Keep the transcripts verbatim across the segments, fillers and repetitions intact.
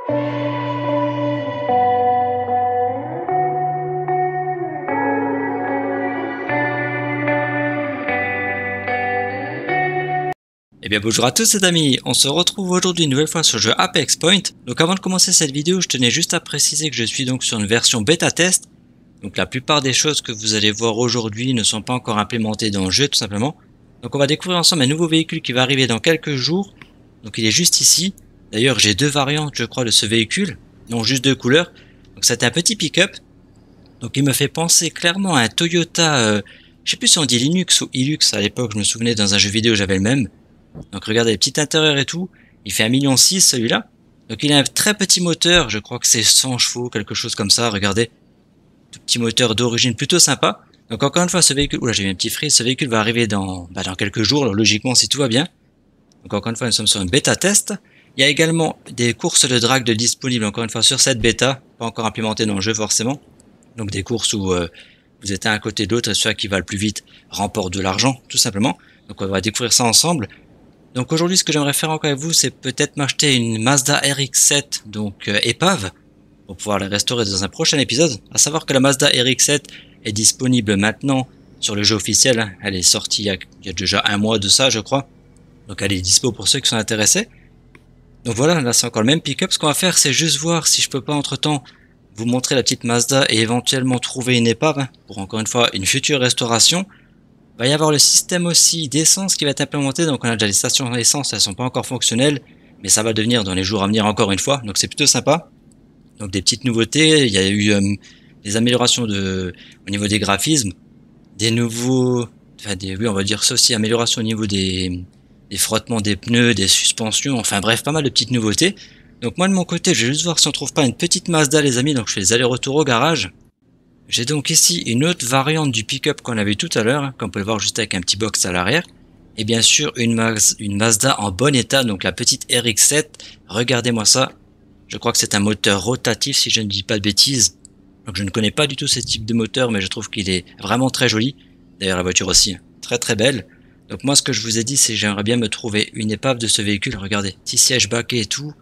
Eh bien bonjour à tous les amis, on se retrouve aujourd'hui une nouvelle fois sur le jeu Apex Point. Donc avant de commencer cette vidéo, je tenais juste à préciser que je suis donc sur une version bêta test. Donc la plupart des choses que vous allez voir aujourd'hui ne sont pas encore implémentées dans le jeu tout simplement. Donc on va découvrir ensemble un nouveau véhicule qui va arriver dans quelques jours. Donc il est juste ici. D'ailleurs j'ai deux variantes je crois de ce véhicule, non juste deux couleurs. Donc c'est un petit pick-up. Donc il me fait penser clairement à un Toyota, euh, je sais plus si on dit Linux ou Hilux à l'époque, je me souvenais dans un jeu vidéo j'avais le même. Donc regardez les petits intérieurs et tout, il fait un million six celui-là. Donc il a un très petit moteur, je crois que c'est cent chevaux, quelque chose comme ça, regardez. Tout petit moteur d'origine plutôt sympa. Donc encore une fois ce véhicule, oula j'ai mis un petit freeze, ce véhicule va arriver dans, bah, dans quelques jours, logiquement si tout va bien. Donc encore une fois nous sommes sur une bêta test. Il y a également des courses de drag de disponibles encore une fois sur cette bêta, pas encore implémentées dans le jeu forcément. Donc des courses où euh, vous êtes à un côté de l'autre et celui qui va le plus vite remporte de l'argent tout simplement. Donc on va découvrir ça ensemble. Donc aujourd'hui ce que j'aimerais faire encore avec vous c'est peut-être m'acheter une Mazda R X sept donc euh, épave pour pouvoir la restaurer dans un prochain épisode. À savoir que la Mazda R X sept est disponible maintenant sur le jeu officiel, hein. Elle est sortie il y, a, il y a déjà un mois de ça je crois. Donc elle est dispo pour ceux qui sont intéressés. Donc voilà, là c'est encore le même pick-up. Ce qu'on va faire c'est juste voir si je peux pas entre temps vous montrer la petite Mazda et éventuellement trouver une épave hein, pour encore une fois une future restauration. Il va y avoir le système aussi d'essence qui va être implémenté, donc on a déjà les stations d'essence, elles sont pas encore fonctionnelles, mais ça va devenir dans les jours à venir encore une fois, donc c'est plutôt sympa. Donc des petites nouveautés, il y a eu euh, des améliorations de, au niveau des graphismes, des nouveaux, enfin des, oui on va dire ça aussi, améliorations au niveau des, des frottements des pneus, des suspensions, enfin bref pas mal de petites nouveautés. Donc moi de mon côté je vais juste voir si on trouve pas une petite Mazda les amis, donc je fais les allers-retours au garage. J'ai donc ici une autre variante du pick-up qu'on avait tout à l'heure, comme vous pouvez le voir juste avec un petit box à l'arrière. Et bien sûr une, Maz une Mazda en bon état, donc la petite R X sept. Regardez-moi ça. Je crois que c'est un moteur rotatif si je ne dis pas de bêtises. Donc je ne connais pas du tout ce type de moteur, mais je trouve qu'il est vraiment très joli. D'ailleurs la voiture aussi, très très belle. Donc moi ce que je vous ai dit c'est que j'aimerais bien me trouver une épave de ce véhicule. Regardez, petit siège baquet et tout.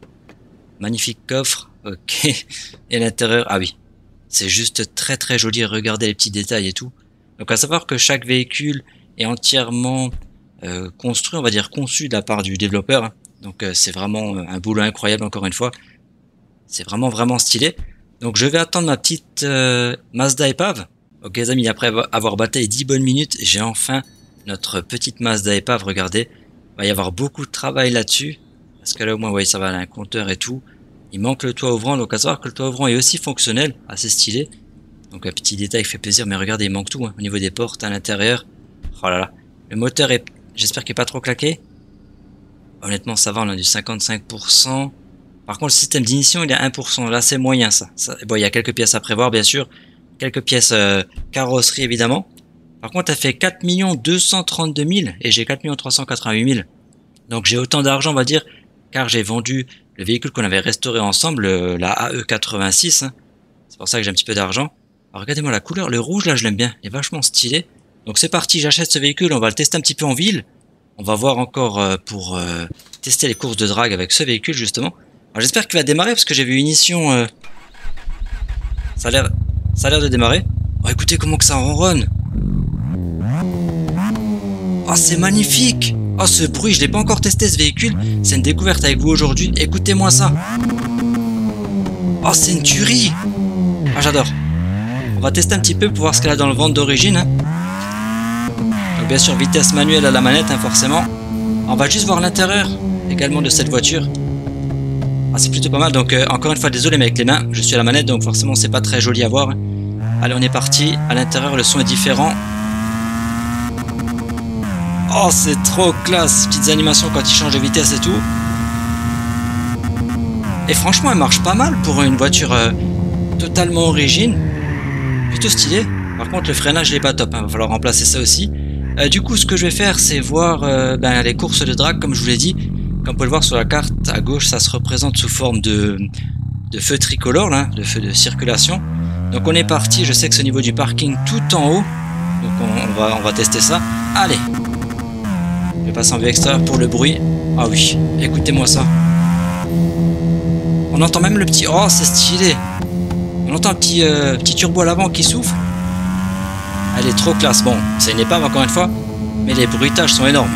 Magnifique coffre, ok. Et l'intérieur, ah oui. C'est juste très très joli, regardez les petits détails et tout. Donc à savoir que chaque véhicule est entièrement euh, construit, on va dire conçu de la part du développeur. Hein. Donc euh, c'est vraiment un boulot incroyable encore une fois. C'est vraiment vraiment stylé. Donc je vais attendre ma petite euh, Mazda épave. Ok les amis, après avoir bataillé dix bonnes minutes, j'ai enfin notre petite Mazda épave, regardez. Il va y avoir beaucoup de travail là-dessus. Parce que là au moins, ouais, ça va, elle a un compteur et tout. Il manque le toit ouvrant, donc à savoir que le toit ouvrant est aussi fonctionnel, assez stylé. Donc un petit détail qui fait plaisir, mais regardez, il manque tout hein, au niveau des portes à l'intérieur. Oh là là, le moteur est, j'espère qu'il n'est pas trop claqué. Honnêtement ça va, on a du cinquante-cinq pour cent. Par contre le système d'ignition il est à un pour cent, là c'est moyen ça. ça. Bon il y a quelques pièces à prévoir bien sûr, quelques pièces euh, carrosserie évidemment. Par contre elle fait quatre millions deux cent trente-deux mille et j'ai quatre millions trois cent quatre-vingt-huit mille. Donc j'ai autant d'argent on va dire, car j'ai vendu le véhicule qu'on avait restauré ensemble, euh, la A E quatre-vingt-six, hein. C'est pour ça que j'ai un petit peu d'argent. Alors regardez-moi la couleur, le rouge là je l'aime bien, il est vachement stylé. Donc c'est parti, j'achète ce véhicule, on va le tester un petit peu en ville. On va voir encore euh, pour euh, tester les courses de drag avec ce véhicule justement. Alors j'espère qu'il va démarrer parce que j'ai vu une ignition, euh... ça a l'air ça a l'air de démarrer. Oh écoutez comment que ça ronronne. Oh c'est magnifique. Oh ce bruit, je l'ai pas encore testé ce véhicule, c'est une découverte avec vous aujourd'hui, écoutez-moi ça. Oh c'est une tuerie. Ah j'adore. On va tester un petit peu pour voir ce qu'elle a dans le ventre d'origine. Hein. Donc bien sûr vitesse manuelle à la manette hein, forcément. On va juste voir l'intérieur également de cette voiture. Ah c'est plutôt pas mal, donc euh, encore une fois désolé mais avec les mains, je suis à la manette donc forcément c'est pas très joli à voir. Allez on est parti, à l'intérieur le son est différent. Oh c'est trop classe, petites animations quand il change de vitesse et tout. Et franchement elle marche pas mal pour une voiture euh, totalement origine. Plutôt stylé. Par contre le freinage il est pas top, hein. Va falloir remplacer ça aussi. Euh, du coup ce que je vais faire c'est voir euh, ben, les courses de drag comme je vous l'ai dit. Comme on peut le voir sur la carte à gauche ça se représente sous forme de, de feu tricolore là, de feu de circulation. Donc on est parti, je sais que c'est au niveau du parking tout en haut. Donc on, on, va, on va tester ça. Allez. Je passe en vue extérieure pour le bruit. Ah oui, écoutez-moi ça. On On entend même le petit... Oh, c'est stylé. On entend un petit, euh, petit turbo à l'avant qui souffle. Elle est trop classe. Bon, c'est une épave encore une fois, mais les bruitages sont énormes.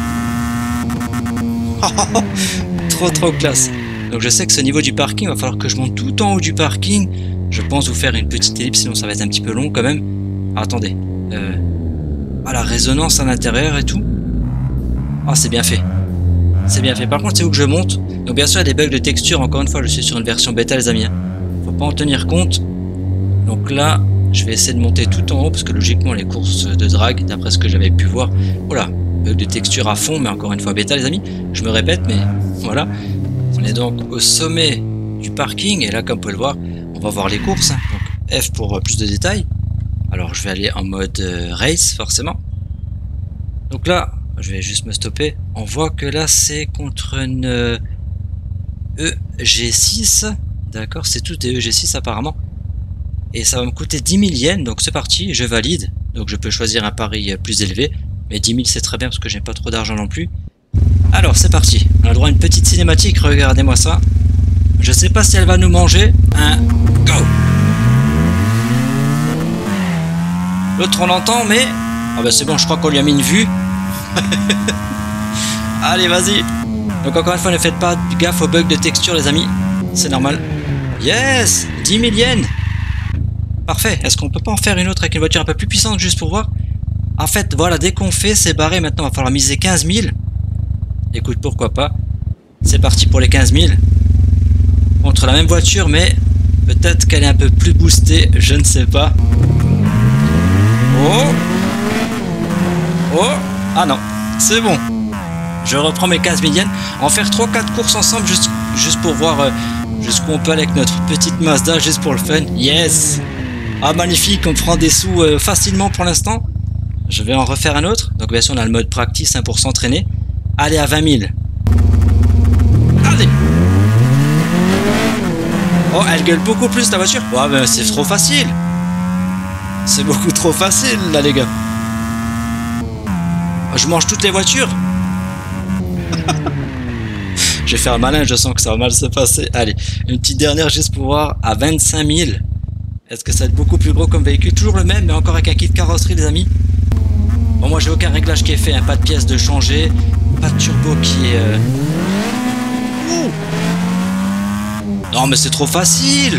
Trop trop classe. Donc je sais que ce niveau du parking, il va falloir que je monte tout en haut du parking. Je pense vous faire une petite ellipse, sinon ça va être un petit peu long quand même. Ah, attendez. Euh... Ah, la résonance à l'intérieur et tout. Ah, c'est bien fait. C'est bien fait. Par contre, c'est où que je monte. Donc bien sûr, il y a des bugs de texture. Encore une fois, je suis sur une version bêta, les amis. Faut pas en tenir compte. Donc là, je vais essayer de monter tout en haut, parce que logiquement, les courses de drag, d'après ce que j'avais pu voir, voilà, bug de texture à fond, mais encore une fois bêta, les amis. Je me répète, mais voilà. On est donc au sommet du parking, et là, comme vous pouvez le voir, on va voir les courses. Hein. Donc F pour plus de détails. Alors, je vais aller en mode euh, race, forcément. Donc là, je vais juste me stopper. On voit que là, c'est contre une euh, E G six. D'accord, c'est tout des E G six apparemment. Et ça va me coûter dix mille yens, donc c'est parti, je valide. Donc je peux choisir un pari plus élevé. Mais dix mille c'est très bien parce que j'ai pas trop d'argent non plus. Alors c'est parti, on a le droit à une petite cinématique, regardez-moi ça. Je sais pas si elle va nous manger. Un go. L'autre on l'entend mais... Ah bah c'est bon, je crois qu'on lui a mis une vue. Allez vas-y. Donc encore une fois ne faites pas gaffe aux bugs de texture les amis. C'est normal. Yes, dix mille yens. Parfait, est-ce qu'on peut pas en faire une autre avec une voiture un peu plus puissante juste pour voir? En fait, voilà, dès qu'on fait, c'est barré, maintenant il va falloir miser quinze mille. Écoute, pourquoi pas. C'est parti pour les quinze mille. Contre la même voiture, mais peut-être qu'elle est un peu plus boostée, je ne sais pas. Oh! Oh! Ah non, c'est bon. Je reprends mes quinze mille yens. En faire trois quatre courses ensemble, juste, juste pour voir euh, jusqu'où on peut aller avec notre petite Mazda, juste pour le fun. Yes! Ah magnifique, on prend des sous euh, facilement pour l'instant. Je vais en refaire un autre. Donc bien sûr on a le mode practice hein, pour s'entraîner. Allez à vingt mille. Allez. Oh elle gueule beaucoup plus la voiture. Ouais ben c'est trop facile. C'est beaucoup trop facile là les gars. Je mange toutes les voitures. Je vais faire malin, je sens que ça va mal se passer. Allez, une petite dernière juste pour voir à vingt-cinq mille. Est-ce que ça va être beaucoup plus gros comme véhicule? Toujours le même, mais encore avec un kit carrosserie, les amis. Bon, moi, j'ai aucun réglage qui est fait, hein. Pas de pièces de changer, pas de turbo qui est... Euh... Ouh. Non, mais c'est trop facile.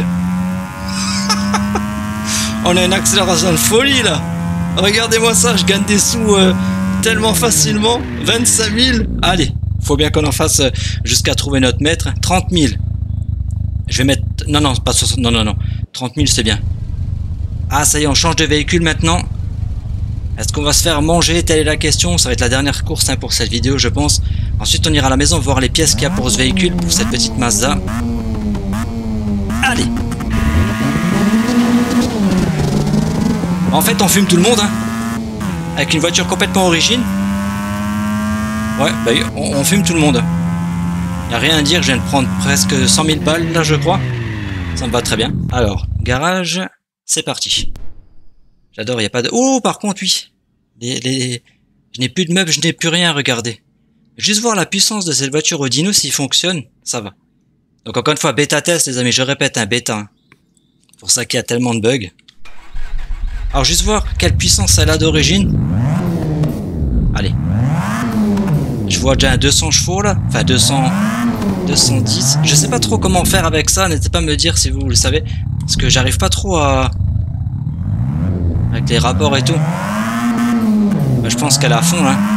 On a une accélération de folie, là. Regardez-moi ça, je gagne des sous euh, tellement facilement. vingt-cinq mille. Allez, faut bien qu'on en fasse euh, jusqu'à trouver notre maître. trente mille. Je vais mettre... Non, non, pas soixante... Non, non, non. trente mille, c'est bien. Ah, ça y est, on change de véhicule maintenant. Est-ce qu'on va se faire manger? Telle est la question. Ça va être la dernière course hein, pour cette vidéo, je pense. Ensuite, on ira à la maison voir les pièces qu'il y a pour ce véhicule, pour cette petite Mazda. Allez. En fait, on fume tout le monde. Hein, avec une voiture complètement origine. Ouais, bah, on, on fume tout le monde. Y a rien à dire, je viens de prendre presque cent mille balles là je crois. Ça me va très bien. Alors, garage, c'est parti. J'adore, il n'y a pas de... Oh, par contre, oui. Les, les... Je n'ai plus de meubles, je n'ai plus rien à regarder. Juste voir la puissance de cette voiture au dyno, s'il fonctionne, ça va. Donc encore une fois, bêta test les amis, je répète, un bêta. Hein. C'est pour ça qu'il y a tellement de bugs. Alors juste voir quelle puissance elle a d'origine. Allez. Je vois déjà un deux cents chevaux là, enfin deux cents, deux cent dix. Je sais pas trop comment faire avec ça, n'hésitez pas à me dire si vous le savez. Parce que j'arrive pas trop à... Avec les rapports et tout. Bah, je pense qu'elle est à fond là.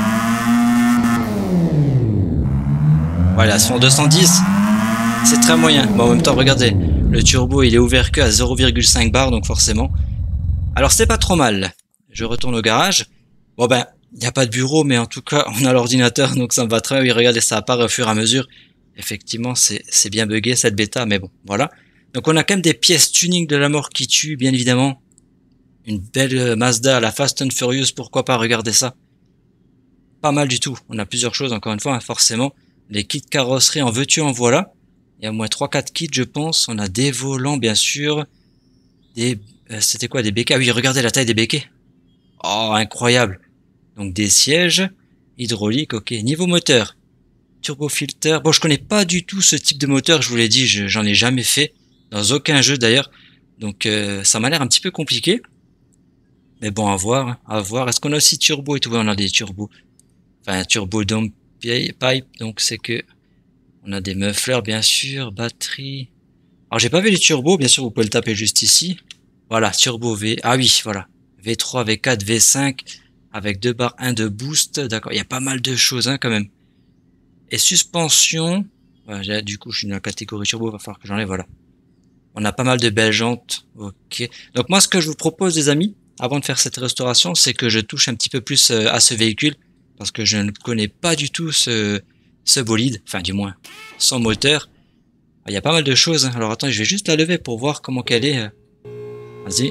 Voilà, elles sont deux cent dix. C'est très moyen. Bon, en même temps, regardez. Le turbo il est ouvert que à zéro virgule cinq bar, donc forcément. Alors c'est pas trop mal. Je retourne au garage. Bon ben... Il n'y a pas de bureau, mais en tout cas, on a l'ordinateur, donc ça me va très bien. Oui, regardez, ça apparaît au fur et à mesure. Effectivement, c'est bien buggé cette bêta, mais bon, voilà. Donc on a quand même des pièces tuning de la mort qui tue, bien évidemment. Une belle Mazda à la Fast and Furious, pourquoi pas, regardez ça. Pas mal du tout. On a plusieurs choses, encore une fois, hein, forcément. Les kits carrosserie, en veux-tu, en voilà. Il y a au moins trois quatre kits, je pense. On a des volants, bien sûr. Des... Euh, C'était quoi, des béquets? Ah oui, regardez la taille des béquets. Oh, incroyable. Donc des sièges, hydrauliques, ok. Niveau moteur, Turbo filter. Bon, je connais pas du tout ce type de moteur, je vous l'ai dit, j'en ai jamais fait. Dans aucun jeu d'ailleurs. Donc euh, ça m'a l'air un petit peu compliqué. Mais bon, à voir, hein, à voir. Est-ce qu'on a aussi turbo et tout? Ouais, on a des turbos. Enfin, turbo dump pipe, donc c'est que on a des mufflers bien sûr, batterie. Alors j'ai pas vu les turbos, bien sûr vous pouvez le taper juste ici. Voilà, turbo V. Ah oui, voilà. V trois, V quatre, V cinq avec deux barres, un de boost. D'accord, il y a pas mal de choses hein, quand même. Et suspension. Voilà, du coup je suis dans la catégorie turbo, va falloir que j'enlève, voilà. On a pas mal de belles jantes. Ok. Donc moi ce que je vous propose les amis, avant de faire cette restauration, c'est que je touche un petit peu plus à ce véhicule. Parce que je ne connais pas du tout ce, ce bolide. Enfin du moins, son moteur. Il y a pas mal de choses. Alors attends, je vais juste la lever pour voir comment qu'elle est. Vas-y.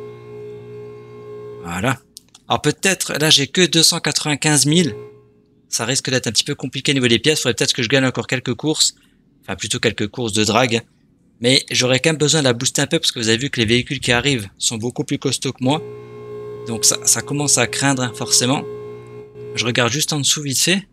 Voilà. Alors peut-être, là j'ai que deux cent quatre-vingt-quinze mille. Ça risque d'être un petit peu compliqué au niveau des pièces. Il faudrait peut-être que je gagne encore quelques courses. Enfin plutôt quelques courses de drag. Mais j'aurais quand même besoin de la booster un peu parce que vous avez vu que les véhicules qui arrivent sont beaucoup plus costauds que moi. Donc ça, ça commence à craindre hein, forcément. Je regarde juste en dessous vite fait.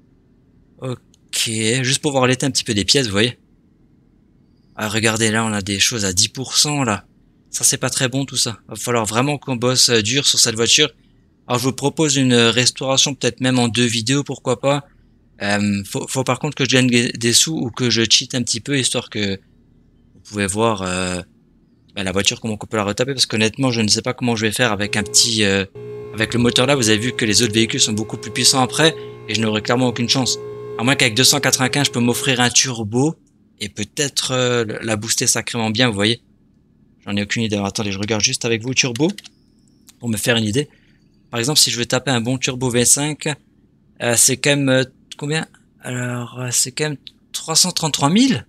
Ok, juste pour voir l'état un petit peu des pièces, vous voyez. Ah, regardez là, on a des choses à dix pour cent là. Ça c'est pas très bon tout ça. Va falloir vraiment qu'on bosse dur sur cette voiture. Alors je vous propose une restauration peut-être même en deux vidéos, pourquoi pas. Euh, faut, faut par contre que je gagne des sous ou que je cheat un petit peu histoire que vous pouvez voir euh, bah, la voiture comment on peut la retaper parce qu'honnêtement je ne sais pas comment je vais faire avec un petit euh, avec le moteur là. Vous avez vu que les autres véhicules sont beaucoup plus puissants après et je n'aurai clairement aucune chance. À moins qu'avec deux cent quatre-vingt-quinze je peux m'offrir un turbo et peut-être euh, la booster sacrément bien, vous voyez. J'en ai aucune idée. Alors, attendez, je regarde juste avec vous turbo pour me faire une idée. Par exemple, si je veux taper un bon turbo V cinq, euh, c'est quand même euh, combien? Alors, euh, c'est quand même trois cent trente-trois mille.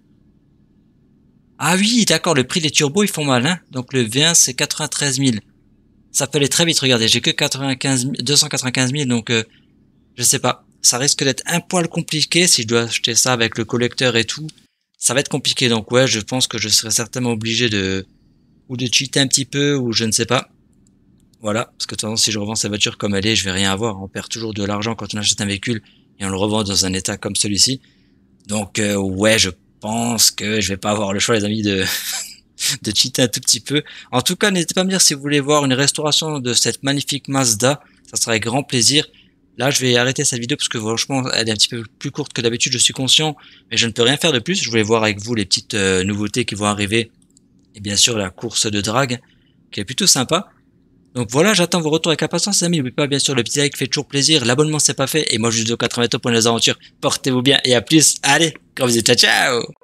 Ah oui, d'accord, le prix des turbos, ils font mal, hein. Donc le V un, c'est quatre-vingt-treize mille. Ça peut aller très vite, regardez, j'ai que quatre-vingt-quinze mille, deux cent quatre-vingt-quinze mille, donc euh, je sais pas. Ça risque d'être un poil compliqué si je dois acheter ça avec le collecteur et tout. Ça va être compliqué, donc ouais, je pense que je serai certainement obligé de... ou de cheater un petit peu, ou je ne sais pas. Voilà, parce que de toute façon, si je revends cette voiture comme elle est, je vais rien avoir. On perd toujours de l'argent quand on achète un véhicule et on le revend dans un état comme celui-ci. Donc euh, ouais, je pense que je vais pas avoir le choix, les amis, de de cheater un tout petit peu. En tout cas, n'hésitez pas à me dire si vous voulez voir une restauration de cette magnifique Mazda. Ça sera avec grand plaisir. Là, je vais arrêter cette vidéo parce que franchement, elle est un petit peu plus courte que d'habitude, je suis conscient. Mais je ne peux rien faire de plus. Je voulais voir avec vous les petites euh, nouveautés qui vont arriver. Et bien sûr, la course de drague, qui est plutôt sympa. Donc voilà, j'attends vos retours avec impatience, les amis. N'oubliez pas, bien sûr, le petit like fait toujours plaisir. L'abonnement, c'est pas fait. Et moi, je vous dis au quatre-vingts top pour les aventures. Portez-vous bien et à plus. Allez, quand vous êtes, ciao, ciao!